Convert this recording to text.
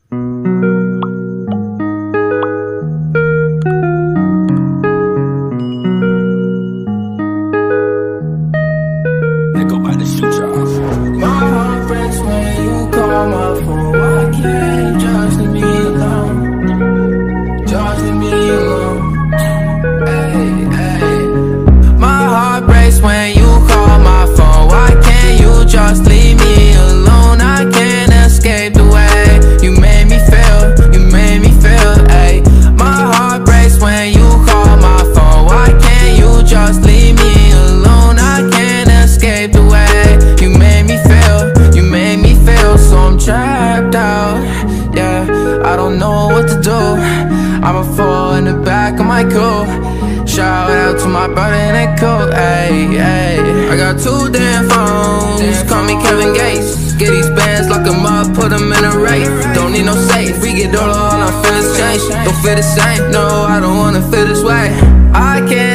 My heart breaks when you call my phone. Why can't you just leave me alone? Just leave me alone. Hey, hey. My heart breaks when you call my phone. Why can't you just leave me alone? I can't escape the way you made me feel. You made me feel. Hey. My heart breaks when you call my phone. Why can't you just leave me alone? I can't escape the way you made me feel. You made me feel so I'm trapped out. Yeah, I don't know what to do. I'ma fall in the back of my coupe. Shout out to my brother Nico. Ay, ay. I got 2 damn phones. Call me Kevin Gates. Get these bands, lock them up, put them in a race. Don't need no safe. We get all our feelings change. Don't feel the same. No, I don't wanna feel this way. I can't